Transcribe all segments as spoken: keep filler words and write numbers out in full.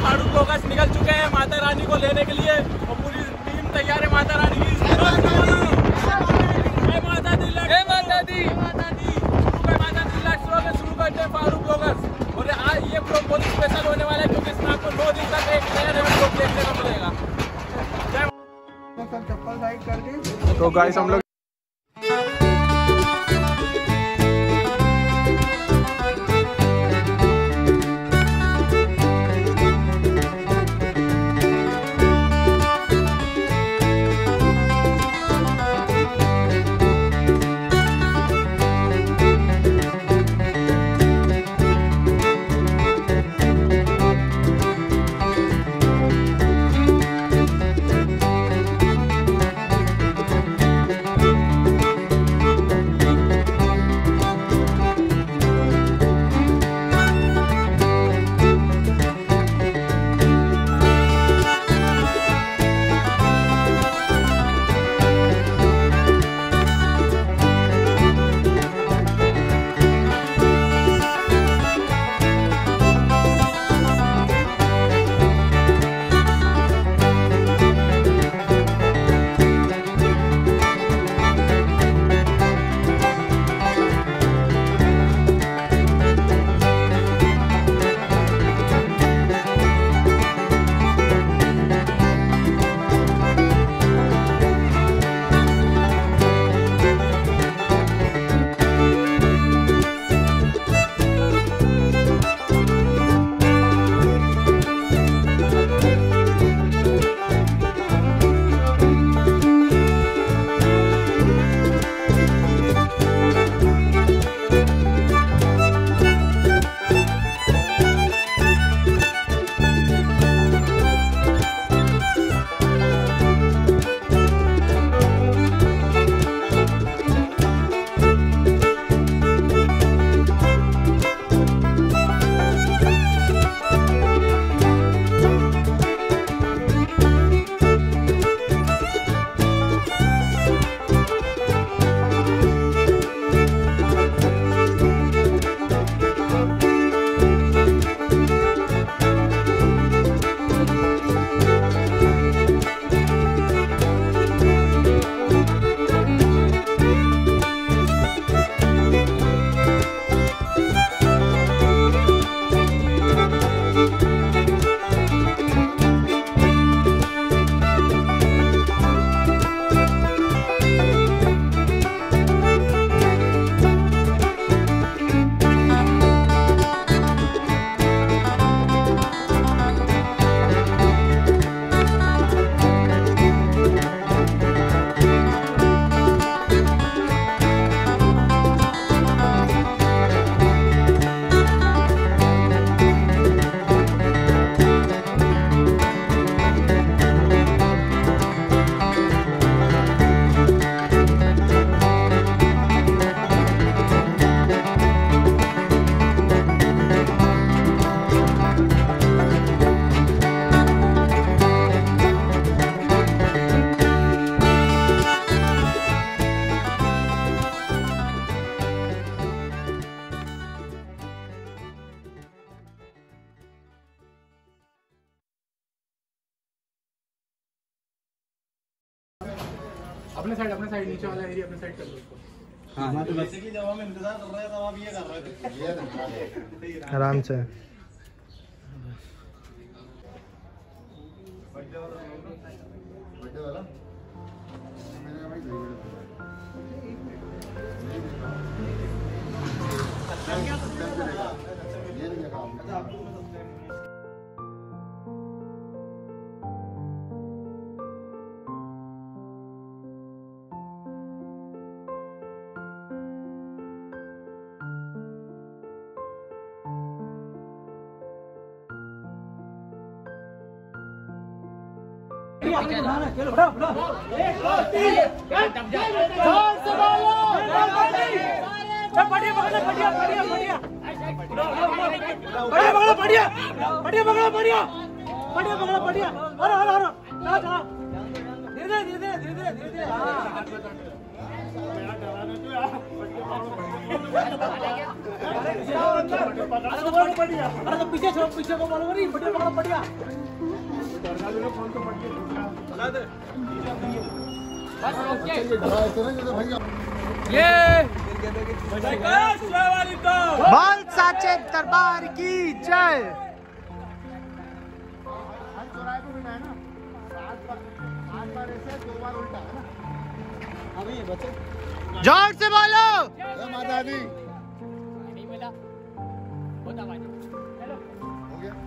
Farooq bloggers निकल चुके हैं माता रानी को लेने के लिए और पूरी टीम तैयार है माता रानी की। जय माता दी, जय माता दी, माता दी। माता दी लाइव शुरू करते हैं फारूक ब्लॉगर्स। और आज ये ब्लॉग बहुत स्पेशल होने वाला है क्योंकि इसमें आपको दो दिन तक एक नया नया ब्लॉग देखने को मिलेगा। चप्पल साइड कर दी। तो गाइस हम लोग अपने साइड अपने साइड नीचे वाला एरिया अपने साइड कर लो उसको। हाँ हाँ तो बेसिकली जब हम इंतजार कर रहे थे तब आप ये कर रहे थे आराम से। चलो बढ़ा बढ़ा एक दो तीन जोर से बोलो बढ़िया बढ़िया बढ़िया बढ़िया बढ़िया बढ़िया बढ़िया बढ़िया बढ़िया बढ़िया बढ़िया बढ़िया बढ़िया अरे अरे अरे चला चला धीरे धीरे धीरे धीरे धीरे धीरे अरे तो पीछे छोड़, पीछे को बोलो नहीं, बटे पकड़ो बढ़िया। ये बाल साचे दरबार की जय। जोर से बोलो माता दी। नहीं मिला होता भाई। हो गया।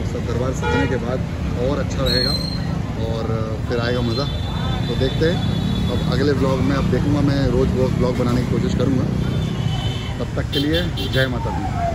सब दरबार सजने के बाद और अच्छा रहेगा और फिर आएगा मज़ा। तो देखते हैं अब अगले ब्लॉग में। अब देखूँगा मैं रोज़ वो ब्लॉग बनाने की कोशिश करूँगा। तब तक के लिए जय माता दी।